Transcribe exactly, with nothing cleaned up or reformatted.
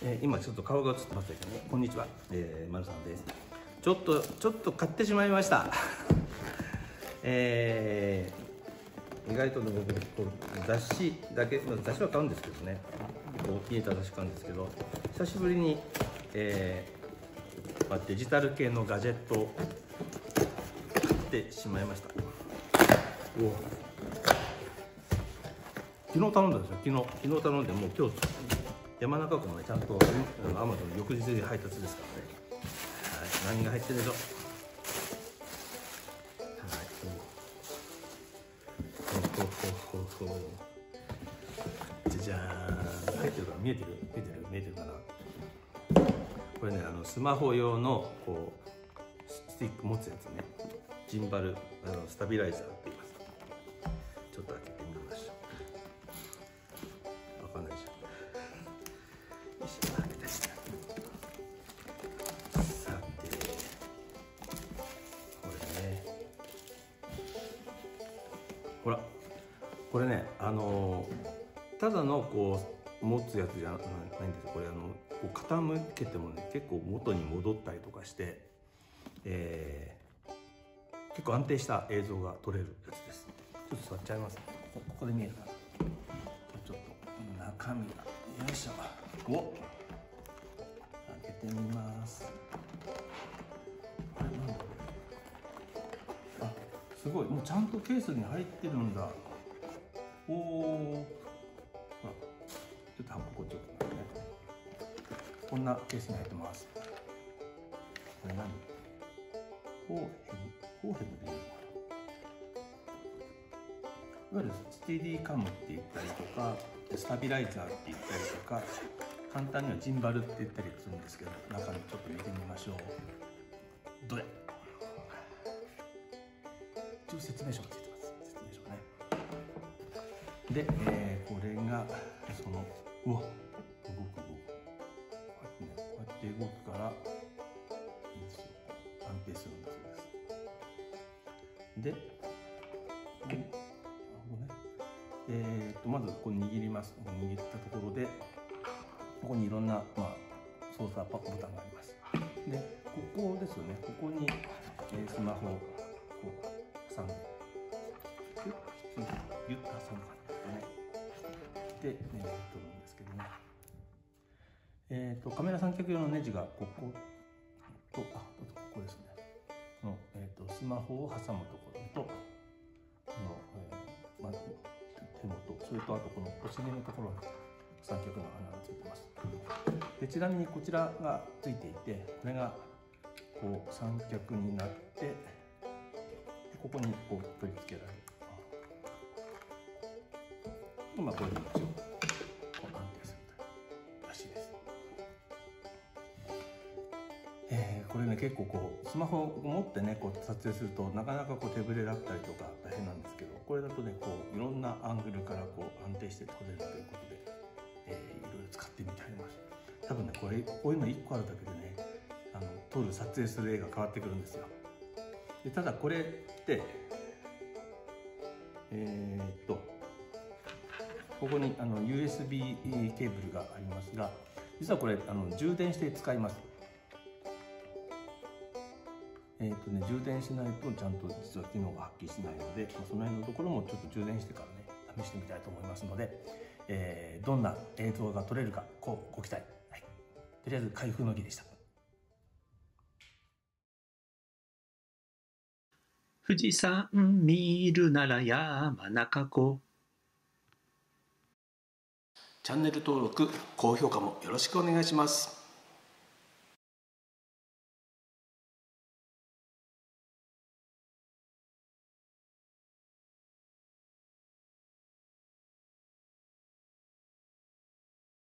えー、今ちょっと顔が映ってますけどね。こんにちは、えー、まるさんです。ちょっとちょっと買ってしまいましたえー、意外とね僕こう雑誌だけ、まあ、雑誌は買うんですけどね、こう家た雑誌買うんですけど、久しぶりに、えーまあ、デジタル系のガジェットを買ってしまいました。お昨日頼んだんですよ。昨日昨日頼んで、もう今日山中湖もねちゃんとアマゾン翌日に配達ですからね。はい、何が入ってるでしょう。はい、ほほほほほ。じゃじゃーん。入ってるか見えてる見えてる見えてるかな。これね、あのスマホ用のこうスティック持つやつね。ジンバルあのスタビライザーって言います。ちょっと開けてみましょう。わかんないじゃん。よし、開けたし。さて、これね。ほら、これね、あのただのこう持つやつじゃないんですよ。これあのこう傾けてもね結構元に戻ったりとかして、えー、結構安定した映像が撮れるやつです。ちょっと座っちゃいます。ここで見えるかな。ちょっと中身がよいしょ。お、開けてみます。これなんだろう。あ、すごい、もうちゃんとケースに入ってるんだ。おお。ほら、ちょっと箱こっちょっとね。こんなケースに入ってます。これ何？フォーヘム、フォーヘムでいいのかな。いわゆるステディカムって言ったりとか、スタビライザーって言ったりとか、簡単にはジンバルって言ったりするんですけど、中身ちょっと見てみましょう。どれ？一応説明書がついてます。説明書ね。で、えー、これがその、うわ、動く動く。こうやってね、こうやって動くからいいんですよ。安定するんだそうです。で、なるほどね。えー、とまずここ握ります。握ったところで、ここにいろんな、まあ、操作ボタンがあります。で、ここですよね。ここに、えー、スマホをこう挟んで、ギュッギュッと挟む感じですかね。で、ね、撮るんですけどね。えー、とカメラ三脚用のネジがここと、あ、ここですね。この、えー、とスマホを挟むところと、この、えーまあ、手元、それとあとこのお尻のところに三脚の穴がついてます。でちなみにこちらがついていて、これがこう三脚になって、ここにこう取り付けられる。まあこれで一応こう安定するらしいです。えー、これね結構こうスマホを持ってねこう撮影するとなかなかこう手ぶれだったりとか大変なんですけど、これだとねこういろんなアングルからこう安定して撮れるということで、えー、いろいろ使ってみてあります。多分ねこれこういうのいっこあるだけでね、あの撮る撮影する絵が変わってくるんですよ。でただこれってえー、っとここにあの ユーエスビー ケーブルがありますが、実はこれあの充電して使います。えーとね、充電しないとちゃんと実は機能が発揮しないので、その辺のところもちょっと充電してからね試してみたいと思いますので、えー、どんな映像が撮れるかこうご期待、はい、とりあえず開封の儀でした。 富士山見るなら山中湖。 チャンネル登録高評価もよろしくお願いします。